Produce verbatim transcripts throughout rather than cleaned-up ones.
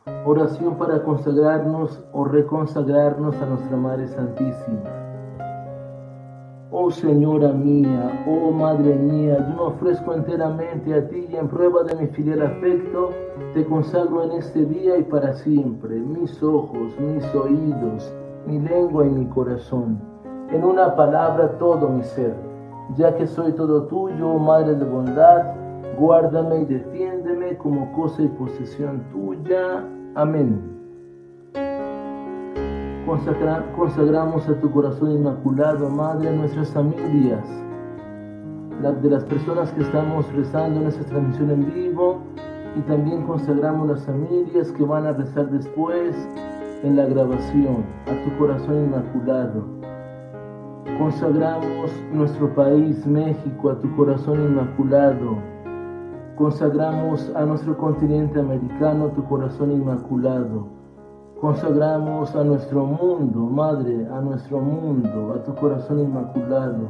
Oración para consagrarnos o reconsagrarnos a nuestra Madre Santísima. Oh Señora mía, oh Madre mía, yo me ofrezco enteramente a ti y en prueba de mi filial afecto, te consagro en este día y para siempre, mis ojos, mis oídos, mi lengua y mi corazón. En una palabra, todo mi ser. Ya que soy todo tuyo, oh Madre de bondad, guárdame y defiéndeme como cosa y posesión tuya. Amén. Consagra, consagramos a tu corazón inmaculado, Madre, nuestras familias, la, de las personas que estamos rezando en esta transmisión en vivo, y también consagramos las familias que van a rezar después en la grabación, a tu corazón inmaculado. Consagramos nuestro país, México, a tu corazón inmaculado. Consagramos a nuestro continente americano, tu corazón inmaculado. Consagramos a nuestro mundo, Madre, a nuestro mundo, a tu corazón inmaculado.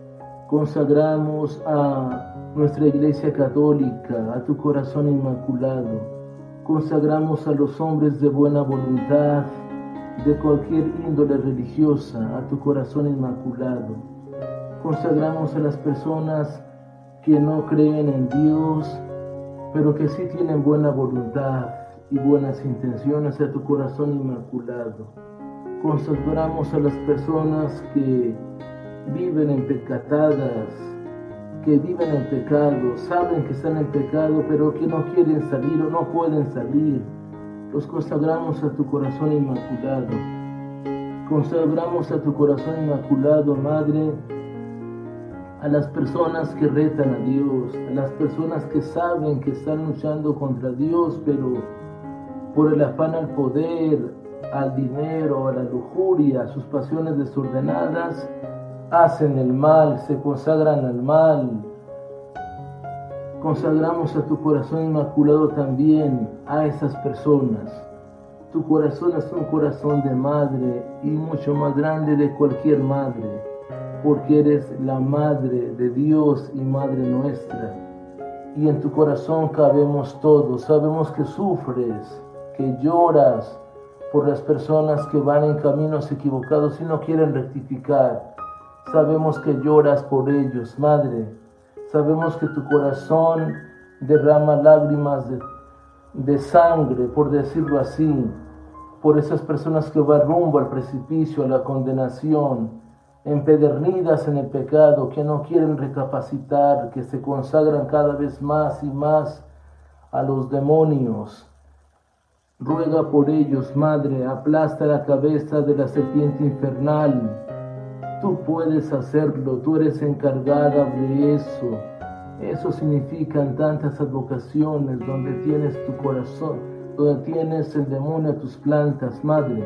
Consagramos a nuestra Iglesia Católica, a tu corazón inmaculado. Consagramos a los hombres de buena voluntad, de cualquier índole religiosa, a tu corazón inmaculado. Consagramos a las personas que no creen en Dios, pero que sí tienen buena voluntad y buenas intenciones, a tu corazón inmaculado. Consagramos a las personas que viven en pecatadas, que viven en pecado, saben que están en pecado, pero que no quieren salir o no pueden salir. Los consagramos a tu corazón inmaculado. Consagramos a tu corazón inmaculado, Madre, a las personas que retan a Dios, a las personas que saben que están luchando contra Dios, pero por el afán al poder, al dinero, a la lujuria, a sus pasiones desordenadas, hacen el mal, se consagran al mal. Consagramos a tu corazón inmaculado también a esas personas. Tu corazón es un corazón de madre y mucho más grande de cualquier madre, porque eres la madre de Dios y madre nuestra. Y en tu corazón cabemos todos. Sabemos que sufres, que lloras por las personas que van en caminos equivocados y no quieren rectificar. Sabemos que lloras por ellos, Madre. Sabemos que tu corazón derrama lágrimas de, de sangre, por decirlo así, por esas personas que van rumbo al precipicio, a la condenación, empedernidas en el pecado, que no quieren recapacitar, que se consagran cada vez más y más a los demonios. Ruega por ellos, Madre, aplasta la cabeza de la serpiente infernal. Tú puedes hacerlo, tú eres encargada de eso. Eso significan tantas advocaciones donde tienes tu corazón, donde tienes el demonio a tus plantas, Madre.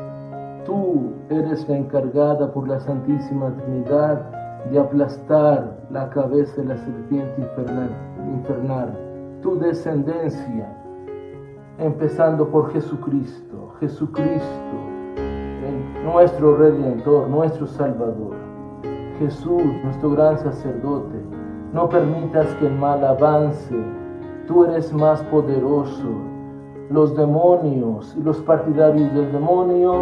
Tú eres la encargada por la Santísima Trinidad de aplastar la cabeza de la serpiente infernal. infernal. Tu descendencia, empezando por Jesucristo, Jesucristo, nuestro Redentor, nuestro Salvador. Jesús, nuestro gran sacerdote, no permitas que el mal avance. Tú eres más poderoso. Los demonios y los partidarios del demonio,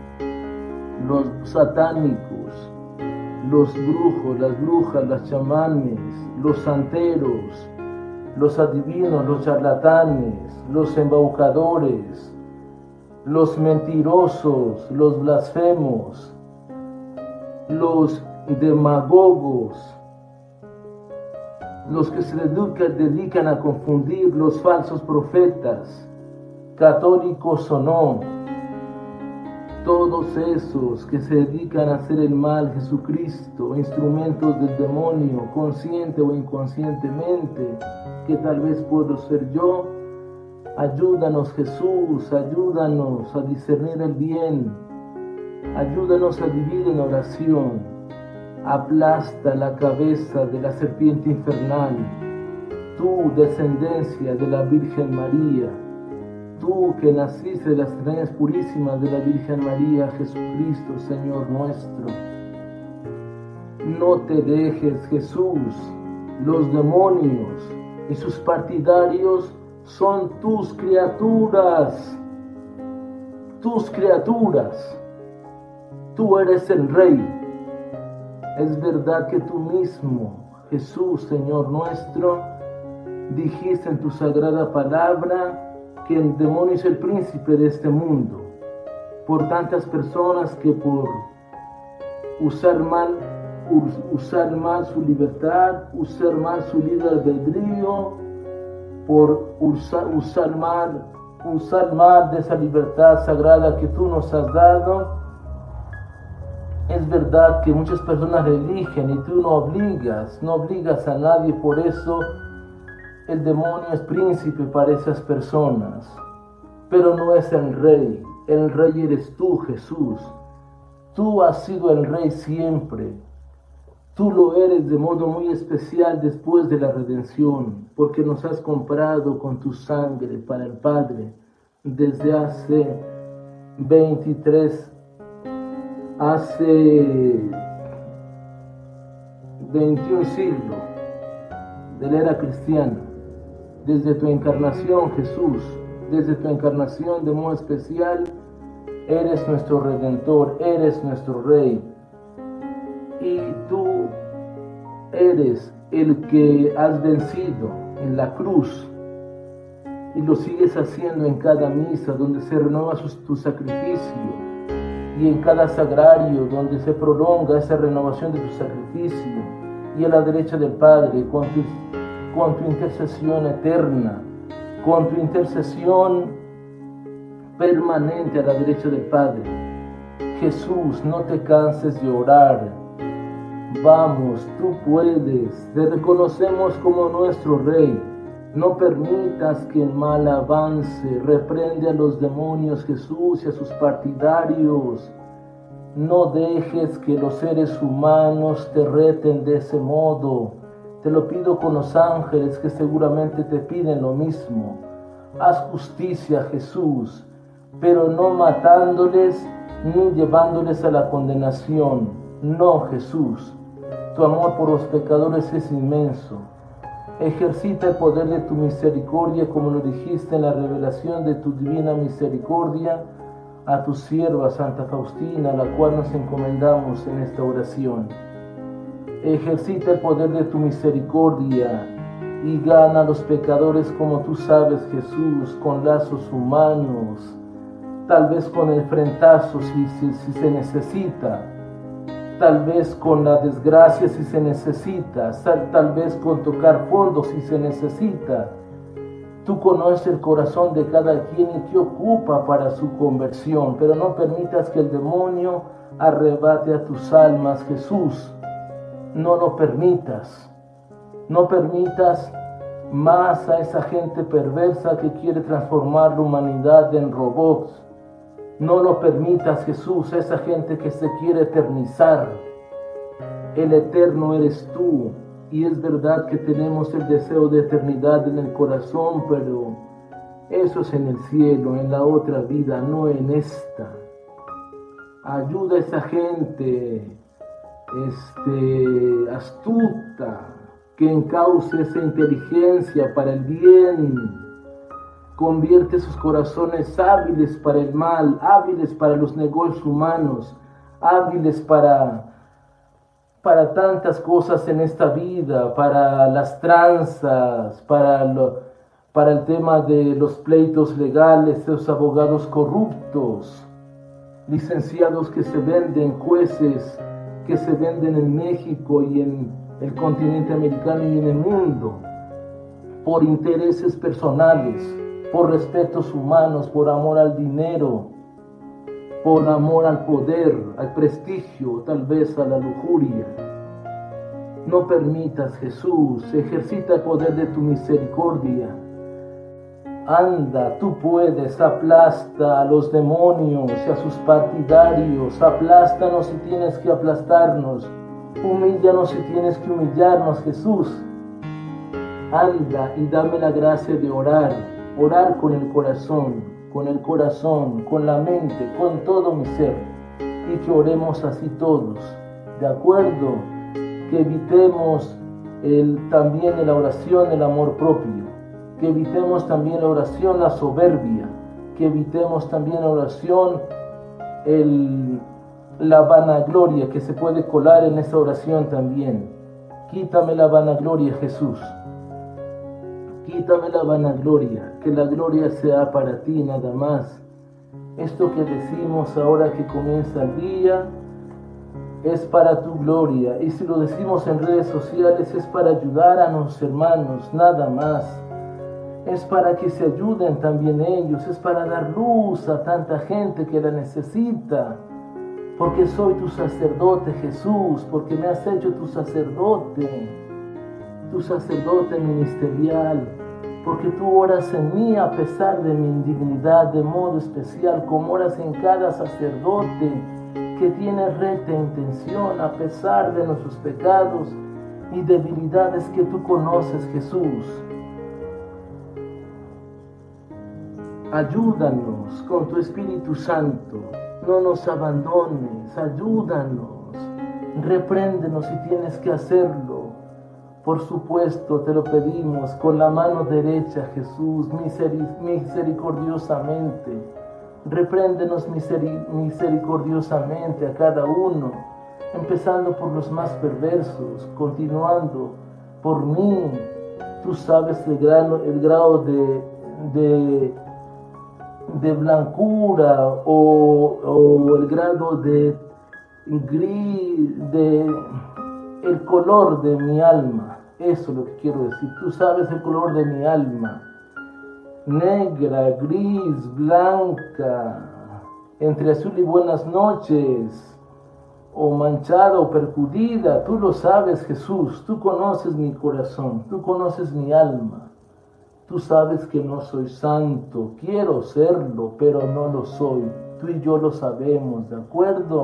los satánicos, los brujos, las brujas, las chamanes, los santeros, los adivinos, los charlatanes, los embaucadores, los mentirosos, los blasfemos, los demagogos, los que se dedican, dedican a confundir, los falsos profetas, católicos o no, todos esos que se dedican a hacer el mal, Jesucristo, instrumentos del demonio, consciente o inconscientemente, que tal vez puedo ser yo. Ayúdanos, Jesús, ayúdanos a discernir el bien, ayúdanos a vivir en oración. Aplasta la cabeza de la serpiente infernal, tú, descendencia de la Virgen María, tú que naciste de las entrañas purísimas de la Virgen María, Jesucristo, Señor nuestro. No te dejes, Jesús. Los demonios y sus partidarios son tus criaturas, tus criaturas. Tú eres el Rey. Es verdad que tú mismo, Jesús, Señor nuestro, dijiste en tu sagrada palabra que el demonio es el príncipe de este mundo. Por tantas personas que por usar mal, usar mal su libertad, usar mal su libre albedrío, por usar, usar mal, usar mal de esa libertad sagrada que tú nos has dado. Es verdad que muchas personas eligen y tú no obligas, no obligas a nadie, por eso el demonio es príncipe para esas personas, pero no es el Rey. El Rey eres tú, Jesús. Tú has sido el Rey siempre. Tú lo eres de modo muy especial después de la redención, porque nos has comprado con tu sangre para el Padre desde hace veintitrés, hace veintiún siglos de la era cristiana. Desde tu encarnación, Jesús, desde tu encarnación de modo especial, eres nuestro Redentor, eres nuestro Rey. Y tú eres el que has vencido en la cruz y lo sigues haciendo en cada misa donde se renueva tu sacrificio y en cada sagrario donde se prolonga esa renovación de tu sacrificio y a la derecha del Padre con tu, con tu intercesión eterna, con tu intercesión permanente a la derecha del Padre. Jesús, no te canses de orar. Vamos, tú puedes, te reconocemos como nuestro Rey. No permitas que el mal avance, reprende a los demonios, Jesús, y a sus partidarios. No dejes que los seres humanos te reten de ese modo. Te lo pido con los ángeles que seguramente te piden lo mismo. Haz justicia, Jesús, pero no matándoles ni llevándoles a la condenación. No, Jesús. Tu amor por los pecadores es inmenso. Ejercita el poder de tu misericordia como lo dijiste en la revelación de tu divina misericordia a tu sierva Santa Faustina, a la cual nos encomendamos en esta oración. Ejercita el poder de tu misericordia y gana a los pecadores como tú sabes, Jesús, con lazos humanos, tal vez con el frentazo si, si, si se necesita, tal vez con la desgracia si se necesita, tal vez con tocar fondo si se necesita. Tú conoces el corazón de cada quien y te ocupa para su conversión, pero no permitas que el demonio arrebate a tus almas, Jesús. No lo permitas. No permitas más a esa gente perversa que quiere transformar la humanidad en robots. No lo permitas, Jesús, a esa gente que se quiere eternizar. El eterno eres tú, y es verdad que tenemos el deseo de eternidad en el corazón, pero eso es en el cielo, en la otra vida, no en esta. Ayuda a esa gente este, astuta, que encauce esa inteligencia para el bien. Convierte sus corazones hábiles para el mal, hábiles para los negocios humanos, hábiles para, para tantas cosas en esta vida, para las tranzas, para, lo, para el tema de los pleitos legales, de los abogados corruptos, licenciados que se venden, jueces que se venden en México y en el continente americano y en el mundo, por intereses personales, por respetos humanos, por amor al dinero, por amor al poder, al prestigio, tal vez a la lujuria. No permitas, Jesús, ejercita el poder de tu misericordia. Anda, tú puedes, aplasta a los demonios y a sus partidarios, aplástanos si tienes que aplastarnos, humíllanos si tienes que humillarnos, Jesús. Anda y dame la gracia de orar, orar con el corazón, con el corazón, con la mente, con todo mi ser, y que oremos así todos, ¿de acuerdo? Que evitemos el, también en la oración el amor propio. que evitemos también la oración, la soberbia, que evitemos también la oración, el, la vanagloria que se puede colar en esa oración también. Quítame la vanagloria, Jesús. Quítame la vanagloria, que la gloria sea para ti nada más. Esto que decimos ahora que comienza el día es para tu gloria, y si lo decimos en redes sociales es para ayudar a nuestros hermanos, nada más. Es para que se ayuden también ellos, es para dar luz a tanta gente que la necesita, porque soy tu sacerdote, Jesús, porque me has hecho tu sacerdote, tu sacerdote ministerial, porque tú oras en mí a pesar de mi indignidad, de modo especial, como oras en cada sacerdote que tiene recta intención, a pesar de nuestros pecados y debilidades que tú conoces, Jesús. Ayúdanos con tu Espíritu Santo, no nos abandones, ayúdanos, repréndenos si tienes que hacerlo. Por supuesto, te lo pedimos con la mano derecha, Jesús, misericordiosamente. Repréndenos misericordiosamente a cada uno, empezando por los más perversos, continuando por mí. Tú sabes el grado, el grado de, de, de blancura o, o el grado de gris, de el color de mi alma. Eso es lo que quiero decir. Tú sabes el color de mi alma. Negra, gris, blanca, entre azul y buenas noches, o manchada o percudida. Tú lo sabes, Jesús. Tú conoces mi corazón. Tú conoces mi alma. Tú sabes que no soy santo. Quiero serlo, pero no lo soy. Tú y yo lo sabemos, ¿de acuerdo?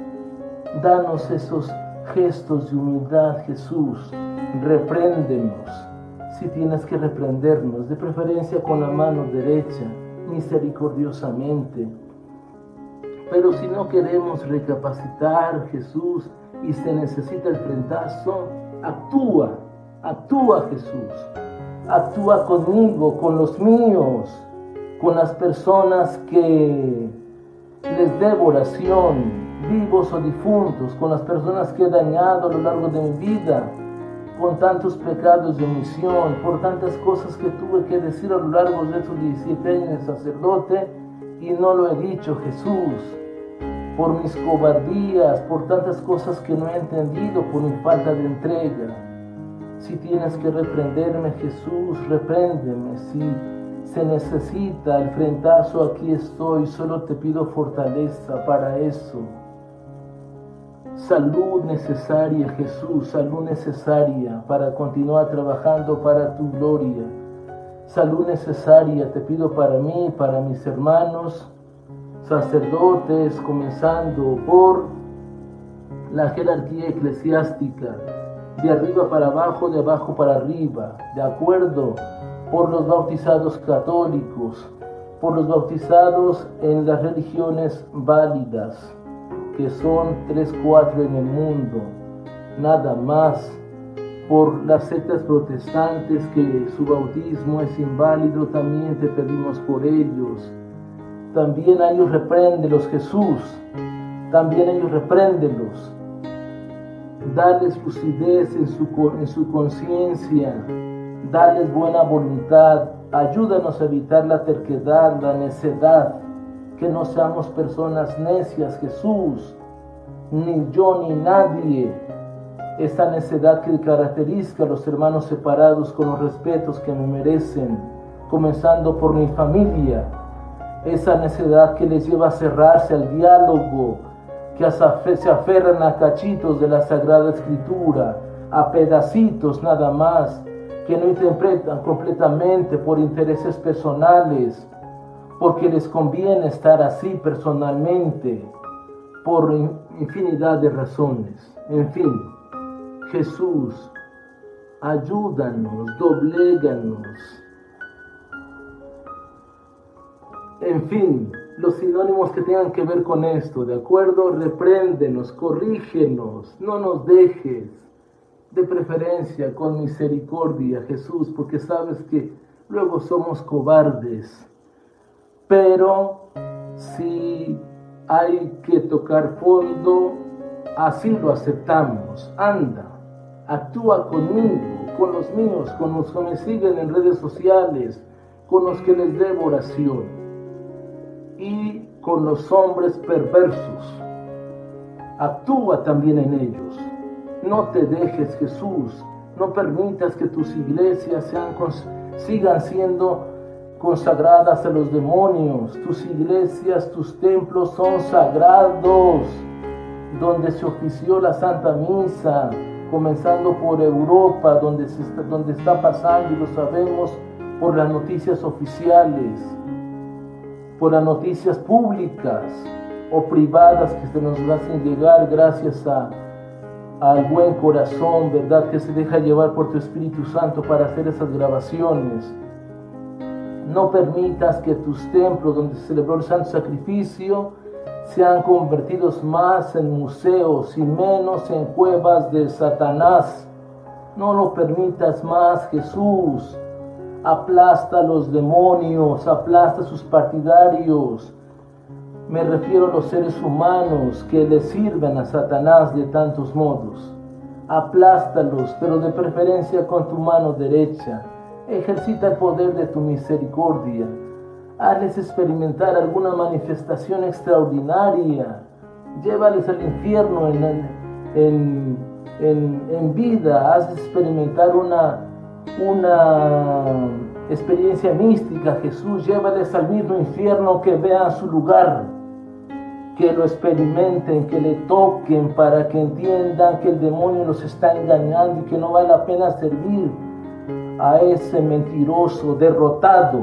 Danos esos gestos de humildad, Jesús. Repréndenos si tienes que reprendernos, de preferencia con la mano derecha, misericordiosamente. Pero si no queremos recapacitar, Jesús, y se necesita el frentazo, actúa, actúa, Jesús. Actúa conmigo, con los míos, con las personas que les debo oración, vivos o difuntos, con las personas que he dañado a lo largo de mi vida, con tantos pecados de omisión, por tantas cosas que tuve que decir a lo largo de estos diecisiete años de sacerdote y no lo he dicho, Jesús, por mis cobardías, por tantas cosas que no he entendido, por mi falta de entrega. Si tienes que reprenderme, Jesús, repréndeme. Si se necesita el frentazo, aquí estoy, solo te pido fortaleza para eso. Salud necesaria, Jesús, salud necesaria para continuar trabajando para tu gloria. Salud necesaria te pido para mí, para mis hermanos, sacerdotes, comenzando por la jerarquía eclesiástica, de arriba para abajo, de abajo para arriba, de acuerdo, por los bautizados católicos, por los bautizados en las religiones válidas, que son tres, cuatro en el mundo, nada más, por las sectas protestantes que su bautismo es inválido, también te pedimos por ellos. También a ellos repréndelos, Jesús, también a ellos repréndelos. Dales lucidez en su, en su conciencia, dales buena voluntad, ayúdanos a evitar la terquedad, la necedad, que no seamos personas necias, Jesús, ni yo ni nadie. Esa necedad que caracteriza a los hermanos separados con los respetos que me merecen, comenzando por mi familia. Esa necedad que les lleva a cerrarse al diálogo, que se aferran a cachitos de la Sagrada Escritura, a pedacitos nada más, que no interpretan completamente por intereses personales, porque les conviene estar así personalmente, por infinidad de razones. En fin, Jesús, ayúdanos, dobléganos. En fin, los sinónimos que tengan que ver con esto, ¿de acuerdo? Repréndenos, corrígenos, no nos dejes, de preferencia con misericordia, Jesús, porque sabes que luego somos cobardes. Pero si hay que tocar fondo, así lo aceptamos. Anda, actúa conmigo, con los míos, con los que me siguen en redes sociales, con los que les debo oración y con los hombres perversos. Actúa también en ellos. No te dejes, Jesús. No permitas que tus iglesias sean, sigan siendo consagradas a los demonios. Tus iglesias, tus templos son sagrados, donde se ofició la Santa Misa, comenzando por Europa, donde, se está, donde está pasando, y lo sabemos por las noticias oficiales, por las noticias públicas o privadas que se nos hacen llegar gracias a, al buen corazón, ¿verdad?, que se deja llevar por tu Espíritu Santo para hacer esas grabaciones. No permitas que tus templos donde se celebró el santo sacrificio sean convertidos más en museos y menos en cuevas de Satanás. No lo permitas más, Jesús. Aplasta a los demonios, aplasta a sus partidarios. Me refiero a los seres humanos que le sirven a Satanás de tantos modos. Aplástalos, pero de preferencia con tu mano derecha. Ejercita el poder de tu misericordia. Hazles experimentar alguna manifestación extraordinaria. Llévales al infierno en, en, en, en vida. Haz experimentar una, una experiencia mística, Jesús. Llévales al mismo infierno, que vean su lugar, que lo experimenten, que le toquen, para que entiendan que el demonio los está engañando y que no vale la pena servir a ese mentiroso derrotado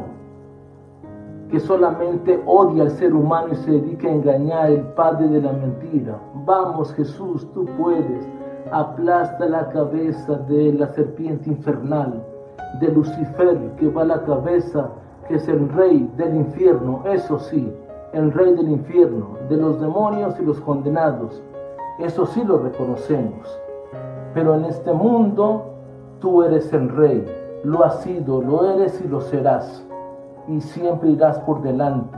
que solamente odia al ser humano y se dedica a engañar, el padre de la mentira. Vamos, Jesús, tú puedes. Aplasta la cabeza de la serpiente infernal, de Lucifer, que va a la cabeza, que es el rey del infierno, eso sí, el rey del infierno, de los demonios y los condenados. Eso sí lo reconocemos. Pero en este mundo tú eres el rey. Lo has sido, lo eres y lo serás. Y siempre irás por delante.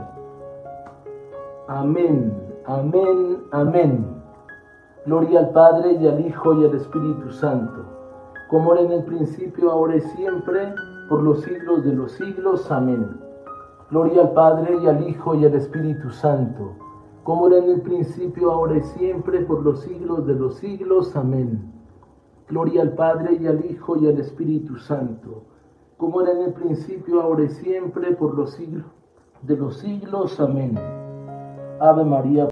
Amén, amén, amén. Gloria al Padre y al Hijo y al Espíritu Santo, como era en el principio, ahora y siempre, por los siglos de los siglos. Amén. Gloria al Padre y al Hijo y al Espíritu Santo, como era en el principio, ahora y siempre, por los siglos de los siglos. Amén. Gloria al Padre y al Hijo y al Espíritu Santo, como era en el principio, ahora y siempre, por los siglos de los siglos. Amén. Ave María.